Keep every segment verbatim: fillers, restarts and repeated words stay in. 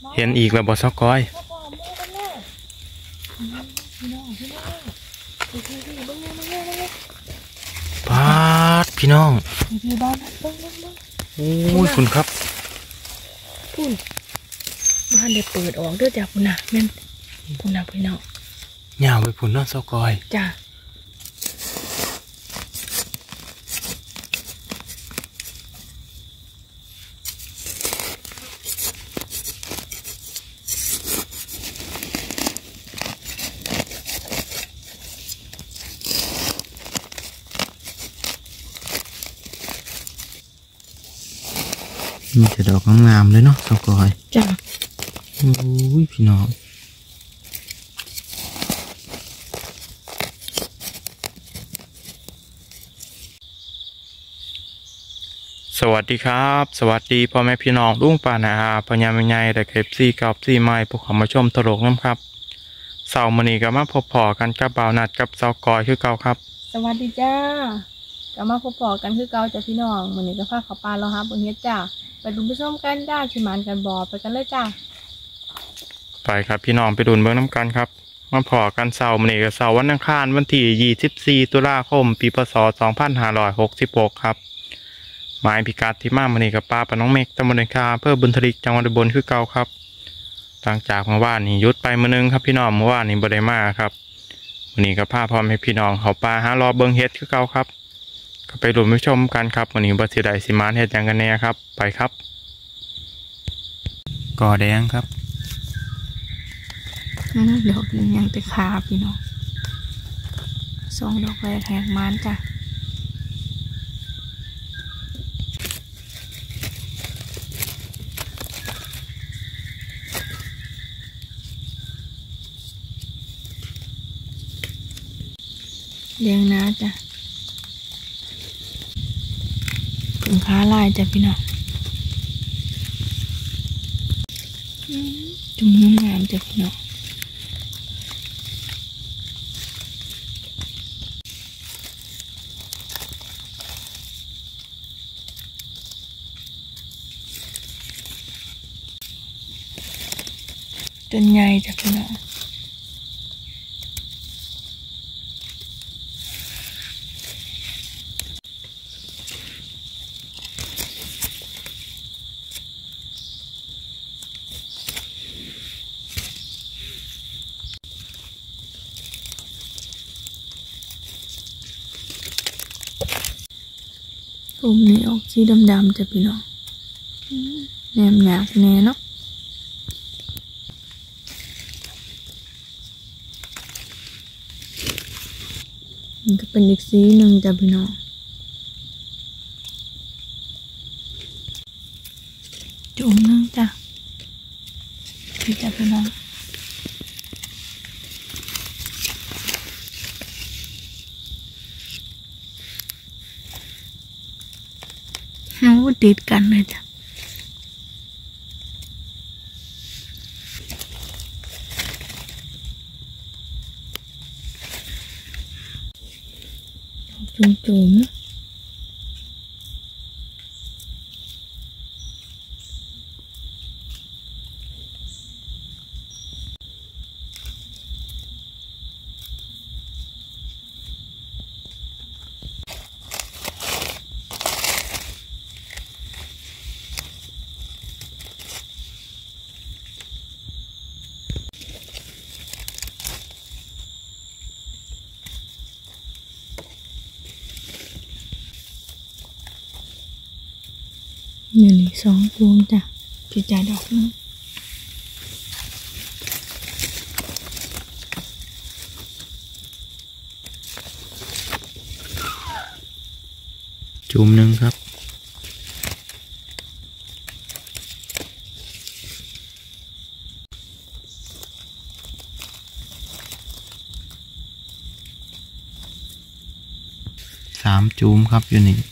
เห็นอีกแล้วบ่ซอกก้อยปาดพี่น้องโอ้ยคุณครับพุ่นบ้านเดี๋ยวเปิดออกเด้อจ้ะพุ่นน่ะแม่นพุ่นน่ะพี่น้องยาวไปพุ่นเนาะซอกก้อยจ้ะมีแต่ดอกงามๆเลยเนาะซอกก้อยจ้ะโอ้ยพี่น้องสวัสดีครับสวัสดีพ่อแม่พี่น้องลุงป้านาอาพญาแม่ใหญ่และเคปซี่กับซี่ไม้พวกเขามาชมตลกน้ำครับเสาร์มื้อนี้ก็มาพบพอกันกับบ่าวนัดกับซอกก้อยคือเก่าครับสวัสดีจ้าก็มาพบปอกันคือเก่าจ้ะพี่น้องมื้อนี้ก็พาเขาปลาเราครับเบิ่งเฮ็ดจ้าไปดูไปชมกันจ้าชิมานกันบ่ไปกันเลยจ้าไปครับพี่น้องไปดูเบื้องน้ำกันครับมาพอกันเสาร์มื้อนี้ก็เสาร์วันอังคารวันที่ยี่สิบสี่ตุลาคมปีพศสองพันห้าร้อยหกสิบหกครับหมายพิกัดที่มามื้อนี้กับป้าปะน้องเมฆตำบลเดนคาอำเภอบุญทลิกจังหวัดอุบลคือเก่าครับหลังจากเมื่อวานนี้หยุดไปมื้อนึงครับพี่น้องเมื่อวานนี้บ่ได้มาครับมื้อนี้ก็พาพร้อมให้พี่น้องเขาปลาหารอเบิ่งเฮ็ดคือเก่าครับก็ไปดูไปชมกันครับมื้อนี้บ่สิได้สิมานเฮ็ดหยังกันแน่ครับไปครับก่อแดงครับดอกนึงยังแต่ขาพี่น้องสองดอกแรกแหกมันจ้ะเลี้ยงนะจ้ะผึ่งค้าลายจ้ะพี่น้องจุ่มน้ำงามจ้ะพี่น้องจนใหญ่จ้ะพี่น้องผมนี่ออกสีดำๆจ้ะพี่น้องแหนมหยาบแน่เนาะมันก็เป็นอีกสีหนึ่งจ้ะพี่น้องจุ่มนึงจ้ะพี่จ้ะพี่น้องเอาติดกันเลยจ้ะจุ่มจุ่มอยู่นี่สองพวงจ้ะพี่จ่ายดอกนึงจุ่มหนึ่งครับสามจุ่มครับอยู่นี่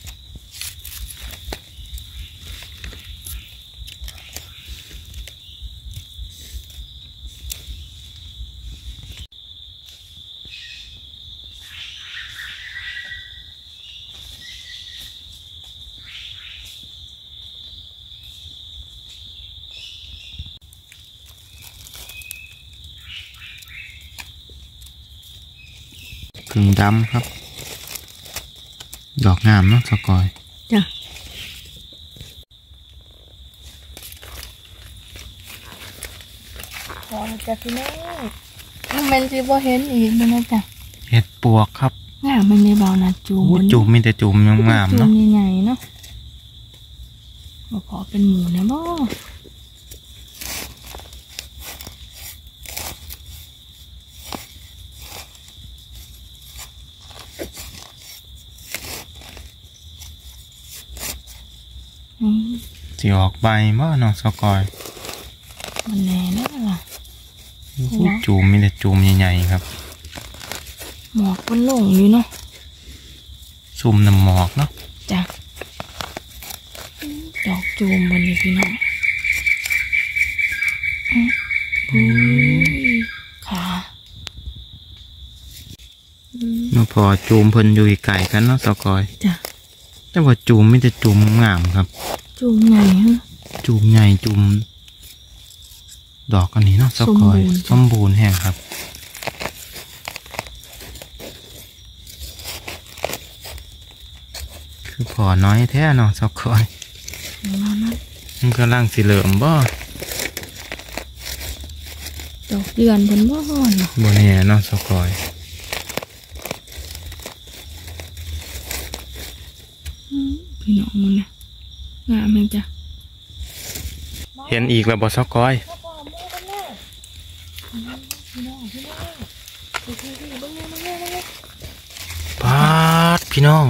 กึ่งดำครับดอกงามเนาะสกอยจ้ะพอจะพี่น้องมันจะบ่เห็นอีกมันนะจ้ะเห็ดปวกครับงามมันในเบานะจูมจูมมีแต่จูมงามเนาะจูมใหญ่ๆเนาะบ่พอเป็นหมูนะบ่สิออกใบบ่น้องสกอยมันแน่แน่ล่ะจูมมีแต่จูมใหญ่ๆครับหมอกมันลงอยู่เนาะซุ่มน้ำหมอกเนาะจ้ะดอกจูมบนนี้พี่น้องอุ้ยขาเมื่อพอจูมเพิ่นอยู่ไก่กันเนาะสกอยจ้ะแต่ว่าจูมมีแต่จูมงามครับจูมใหญ่ฮะจูมใหญ่จูมดอกอันนี้เนาะสกอยสมบูรณ์แห้งครับคือพอน้อยแท้เนาะสกอยมันกำลังสิเหลิมบ่ดอกเดือนบนบ่อเนาะบนแห่เนาะสกอยพี่น้องมึงเนี่ยงามมั้งจ้ะเห็นอีกแล้วบ่สกอยปาดพี่น้อง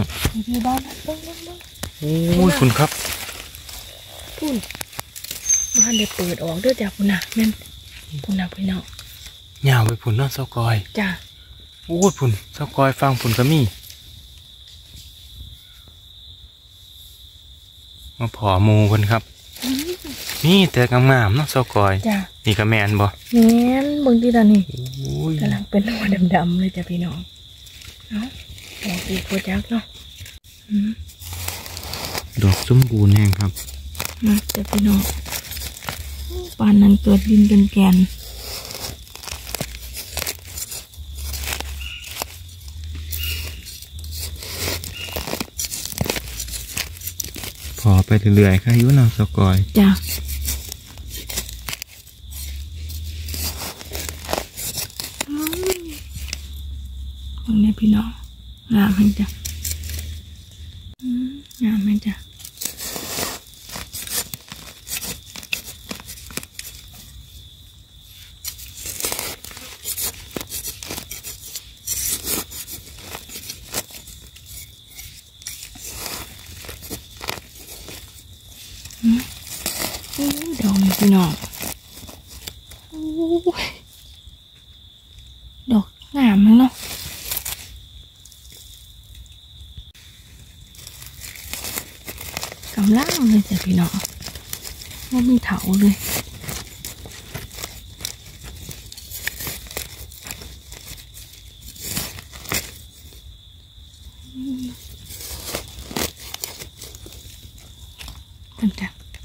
โอ้ยคุณครับคุณบ้านเดี๋ยวเปิดออกเด้อจ้ะคุณน่ะแม่นคุณน่ะพี่น้องยาวไปพุ่นเนาะสกอยจ้ะโอ้ยพุ่นสกอยฟังพุ่นก็มีมาผอมูคนครับนี่แต่งามๆเนาะสกอยจ้ะนี่ก็แมนบ่แมนบางทีตอนนี้กำลังเป็นหัวดำๆเลยจ้ะพี่น้องเนาะดอกอีกโคจักเนาะดอกสมบูรณ์แห้งครับนะจ้ะพี่น้องปานนั้นเกิดดินเป็นแกนพอไปเรื่อยๆค่ะยุน้องสกอยจ้ะตรงนี้พี่น้องงามมั้ยจ้ะงามมั้ยจ้ะดอกนี่พี่น้องดอกงามมั้งเนาะกำลังเลยจ้ะพี่น้องว่ามีเถาเลยตั้งแต่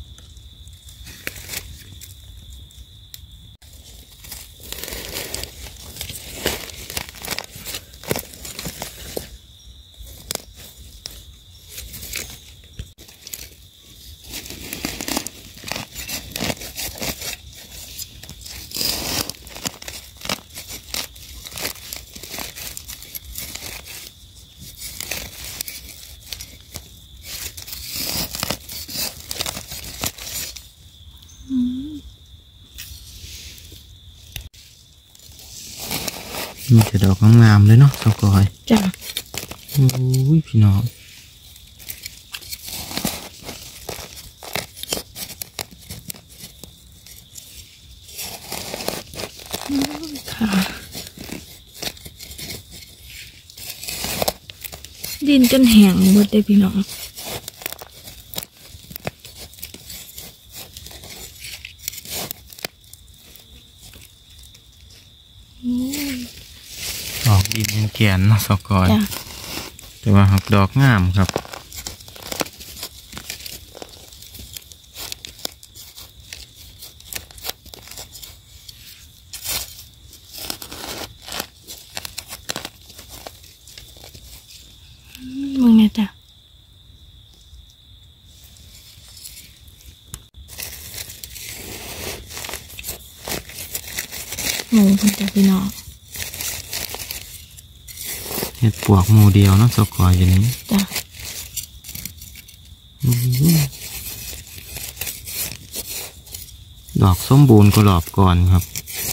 มีแต่ดอกงามๆเลยเนาะสกอยจ้ะโอ้ยพี่น้องค่ะดินจนแห้งหมดเลยพี่น้องดอกดินยังแก่นเนาะสกอยแต่ว่าหักดอกงามครับหมูคุณจ้ะพี่น้องเห็ดปวกหมูเดียวเนาะสกอยอย่างนี้จ้ะดอกส้มบูรณ์ก็หลอบก่อนครับ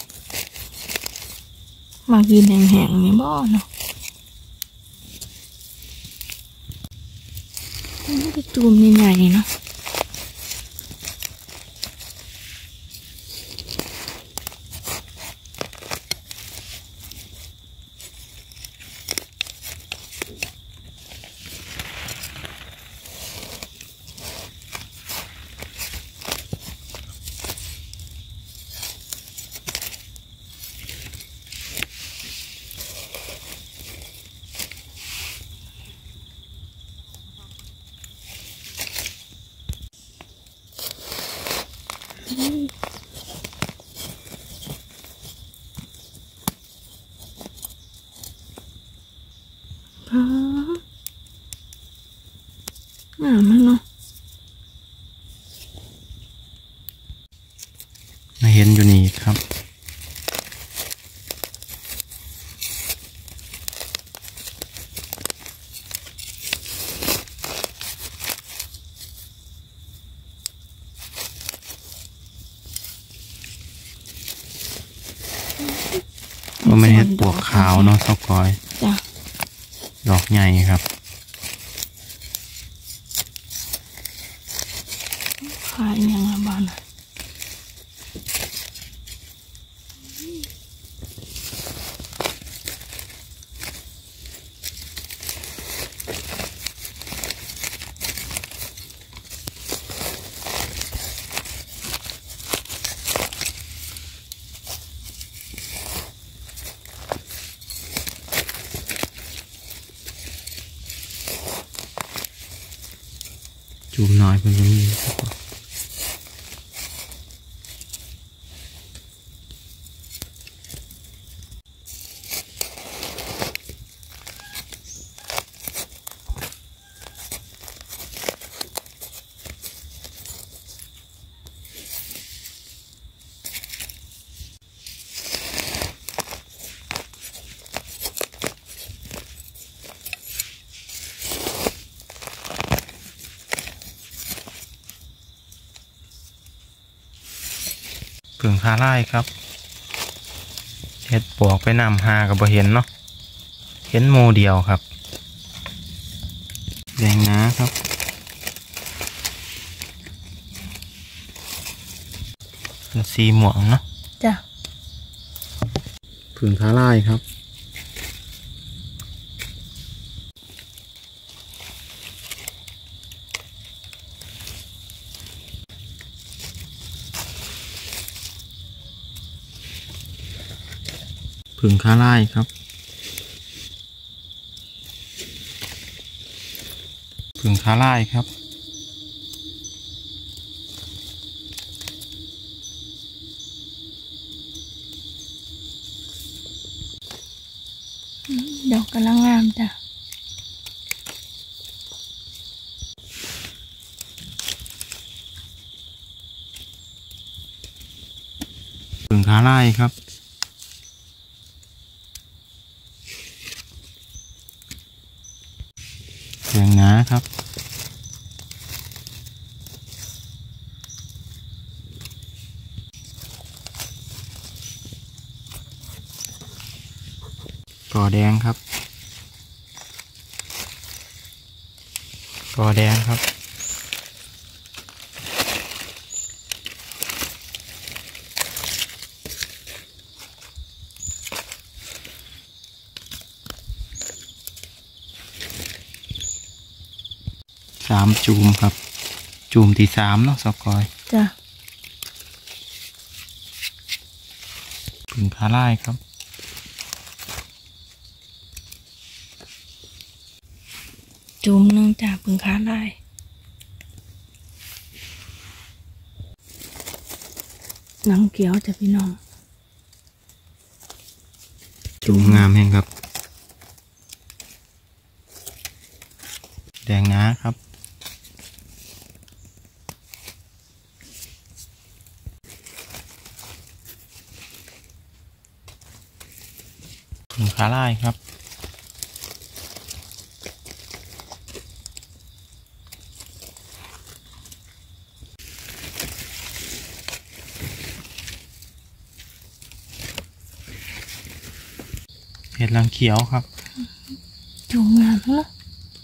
มากินแห้งๆนี่บ่เนาะมันจะจูมใหญ่ๆเนาะอ๋อมันเนาะมาเห็นอยู่นี่ครับว่ามันเห็ดปวกขาวเนาะสกอยจ้ะดอกใหญ่ครับขายยังละบ้านอะจุ่มน้อยเพิ่นจะมีครับ เพิ่งคาไล่ครับเห็ดปวกไปนำหากับบ่เห็นเนาะเห็นโมเดียวครับแดงนะครับเป็นสีม่วงเนาะจ้ะเพิ่งคาไล่ครับผึ่งคาไล่ครับผึ่งคาไล่ครับดอกกำลังงามจ้ะผึ่งคาไล่ครับแดงนะครับกอแดงครับกอแดงครับสามจูมครับจูมที่สามเนาะสกอยจ้ะผึ่งคาไล่ครับจุ่มหนึงจ้ะพึ่งค้าได้หนังเกี๊ยวจ้ะพี่น้องจูมงามแห่งครับแดงนะครับ ผผึ่งขาลายครับเห็ดลังเขียวครับจูงงามเนาะ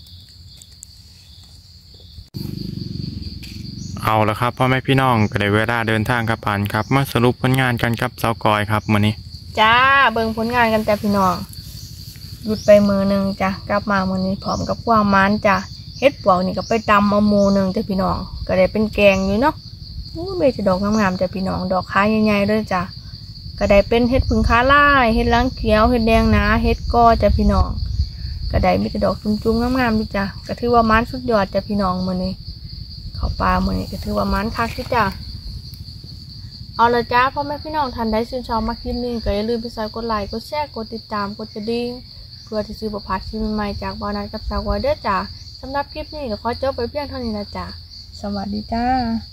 เอาละครับพ่อแม่พี่น้องก็ได้เวลาเดินทางกับผ่านครับมาสรุปผลงานกันกับสาวกอยครับมื้อนี้จ้าเบิ่งผลงานกันแต่พี่น้องหยุดไปมือหนึ่งจ้ะกลับมามื้อนี้พร้อมกับความมันจ้ะเฮ็ดปวกนี่ก็ไปตำเอาหมูหนึ่งจ้ะพี่น้องก็ได้เป็นแกงอยู่เนาะอู้เบจะดอกงามๆจ้ะพี่น้องดอกขาใหญ่ๆเลยจ้ะก็ได้เป็นเฮ็ดผึ่งขาลายเฮ็ดล้างเขียวเฮ็ดแดงหนาเฮ็ดกอจ้ะพี่น้องก็ได้มีแต่ดอกจุ้มๆงามๆด้วยจ้ะก็ถือว่ามันสุดยอดจ้ะพี่น้องมื้อนี้ข้าวปลามื้อนี้ก็ถือว่ามันคักที่จ้ะเอาละจ้าพ่อแม่พี่น้องท่านใดชื่นชอบมาคลิปนี้ก็อย่าลืมไปซอยกดไลค์กดแชร์กดติดตามกดกระดิ่งเพื่อที่จะบ่พลาดคลิปใหม่ๆจากบ่าวนัทกับสาวกอยเด้อจ้าสำหรับคลิปนี้ก็ขอจบไปเพียงเท่านี้นะจ้าสวัสดีจ้า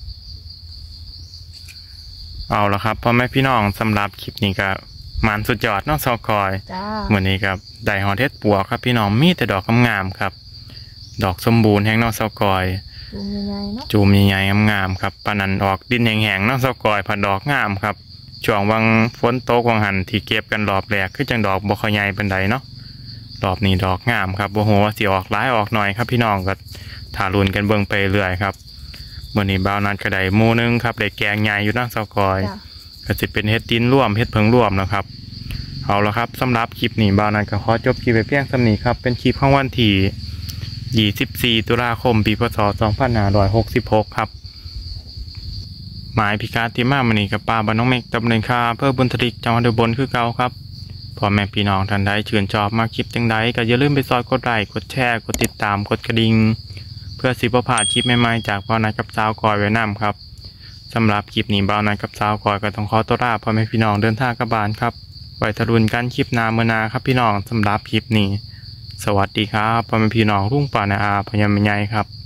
เอาละครับพ่อแม่พี่น้องสำหรับคลิปนี้ก็มันสุดยอดน้องสาวกอยมื้อนี้ครับได้ฮอดเฮ็ดปัวครับพี่น้องมีแต่ดอกงามๆครับดอกสมบูรณ์แห่งน้องสาวกอยจูมใหญ่ๆเนาะจูมใหญ่ๆงามๆครับปานนั้นออกดินแห้งๆน้องสาวกอยผัดดอกงามครับช่วงวังฝนตกวังหันที่เก็บกันรอบแรกคือจังดอกบ่ค่อยใหญ่ปานใดเนาะรอบนี้ดอกงามครับบ่ฮู้ว่าสิออกหลายออกน้อยครับพี่น้องก็ถ้าลุ้นกันเบิ่งไปเรื่อยครับมื้อนี้บ่าวนัทก็ได้หมู่นึงครับได้แกงใหญ่อยู่น้องสาวกอยก็สิเป็นเฮ็ดดินร่วมเฮ็ดเพิงร่วมนะครับเอาละครับสำหรับคลิปนี้บ่าวนัทก็ขอจบคลิปไปเพียงส่ำนี้ครับเป็นคลิปของวันที่ยี่สิบสี่ตุลาคมปีพศสองพันห้าร้อยหกสิบหกครับหมายพิกัดที่มามื้อนี้กับป่าบ้านน้องเมฆตำบลคาอำเภอบุญทลิกจังหวัดอุบลคือเก่าครับพ่อแม่พี่น้องท่านใดชื่นชอบมาคลิปจังใดก็อย่าลืมไปซอยกดไลค์กดแชร์กดติดตามกดกระดิ่งเพื่อสิบ่พลาดคลิปใหม่ๆจากบ่าวนัทกับสาวกอยไว้นำครับสำหรับคลิปนี้บ่าวนัทกับสาวกอยก็ต้องขอตัวลาพ่อแม่พี่น้องเดินทางกลับบ้านครับไว้ทะลุนกันคลิปหน้ามื้อหน้าครับพี่น้องสำหรับคลิปนี้สวัสดีครับพ่อแม่พี่น้องรุ่งป่านาอาพยามใหญ่ครับ